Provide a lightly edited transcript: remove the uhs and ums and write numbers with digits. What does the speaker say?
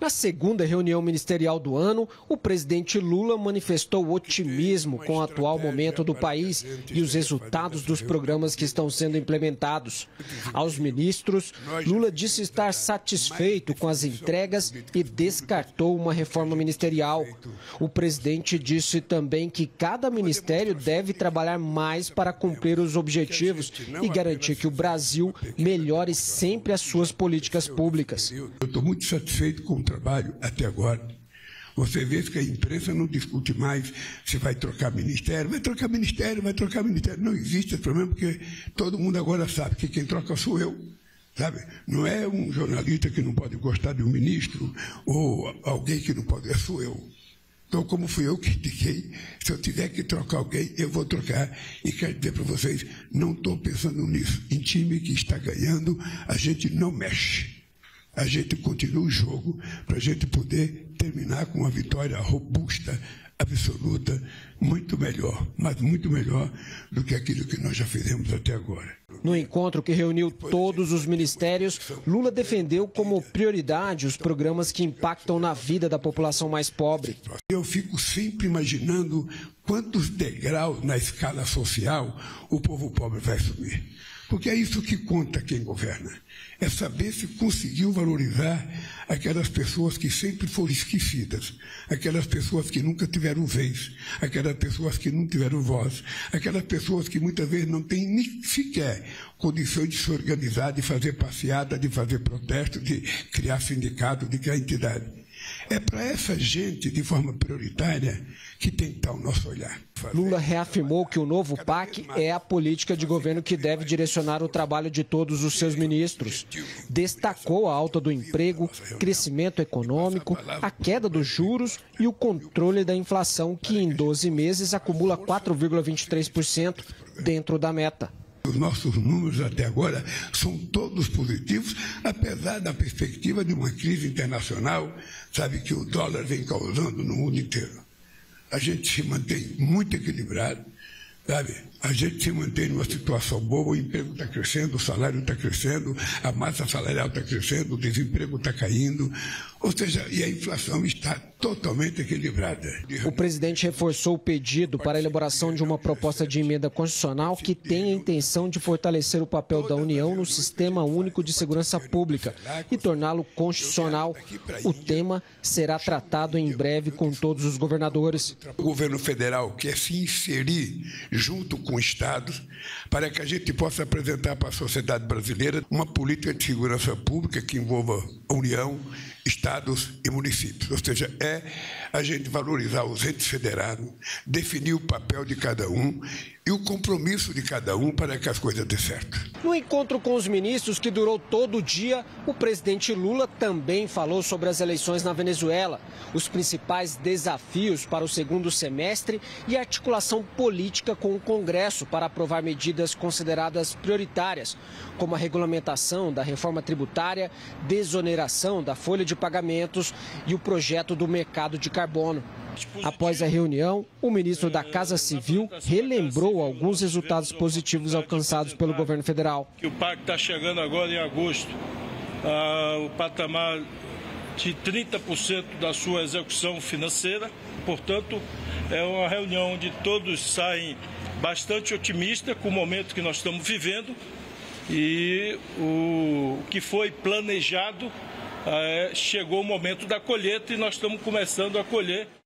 Na segunda reunião ministerial do ano, o presidente Lula manifestou otimismo com o atual momento do país e os resultados dos programas que estão sendo implementados. Aos ministros, Lula disse estar satisfeito com as entregas e descartou uma reforma ministerial. O presidente disse também que cada ministério deve trabalhar mais para cumprir os objetivos e garantir que o Brasil melhore sempre as suas políticas públicas. Eu estou muito satisfeito com o trabalho até agora. Você vê que a imprensa não discute mais se vai trocar ministério. Vai trocar ministério, vai trocar ministério. Não existe esse problema, porque todo mundo agora sabe que quem troca sou eu. Sabe? Não é um jornalista que não pode gostar de um ministro ou alguém que não pode, sou eu. Então, como fui eu que indiquei, se eu tiver que trocar alguém, eu vou trocar. E quero dizer para vocês, não estou pensando nisso. Em time que está ganhando, a gente não mexe. A gente continua o jogo para a gente poder terminar com uma vitória robusta, absoluta, muito melhor, mas muito melhor do que aquilo que nós já fizemos até agora. No encontro que reuniu todos os ministérios, Lula defendeu como prioridade os programas que impactam na vida da população mais pobre. Eu fico sempre imaginando quantos degraus na escala social o povo pobre vai subir. Porque é isso que conta quem governa. É saber se conseguiu valorizar aquelas pessoas que sempre foram esquecidas, aquelas pessoas que nunca tiveram vez, aquelas pessoas que não tiveram voz, aquelas pessoas que muitas vezes não têm nem sequer condições de se organizar, de fazer passeada, de fazer protesto, de criar sindicato, de criar entidade. É para essa gente, de forma prioritária, que tem que estar o nosso olhar. Lula reafirmou que o novo PAC é a política de governo que deve direcionar o trabalho de todos os seus ministros. Destacou a alta do emprego, crescimento econômico, a queda dos juros e o controle da inflação, que em 12 meses acumula 4,23% dentro da meta. Os nossos números até agora são todos positivos, apesar da perspectiva de uma crise internacional, sabe, que o dólar vem causando no mundo inteiro. A gente se mantém muito equilibrado, sabe? A gente se mantém numa situação boa, o emprego está crescendo, o salário está crescendo, a massa salarial está crescendo, o desemprego está caindo, ou seja, e a inflação está totalmente equilibrada. O presidente reforçou o pedido para a elaboração de uma proposta de emenda constitucional que tem a intenção de fortalecer o papel da União no Sistema Único de Segurança Pública e torná-lo constitucional. O tema será tratado em breve com todos os governadores. O governo federal quer se inserir junto com Estados, para que a gente possa apresentar para a sociedade brasileira uma política de segurança pública que envolva a União, Estados e municípios. Ou seja, é a gente valorizar os entes federados, definir o papel de cada um e o compromisso de cada um para que as coisas dêem certo. No encontro com os ministros, que durou todo o dia, o presidente Lula também falou sobre as eleições na Venezuela, os principais desafios para o segundo semestre e a articulação política com o Congresso para aprovar medidas consideradas prioritárias, como a regulamentação da reforma tributária, desoneração da folha de pagamentos e o projeto do mercado de carbono. Após a reunião, o ministro da Casa Civil relembrou alguns resultados positivos alcançados pelo governo federal. O PAC está chegando agora em agosto, o patamar de 30% da sua execução financeira. Portanto, é uma reunião onde todos saem bastante otimistas com o momento que nós estamos vivendo e o que foi planejado chegou o momento da colheita e nós estamos começando a colher.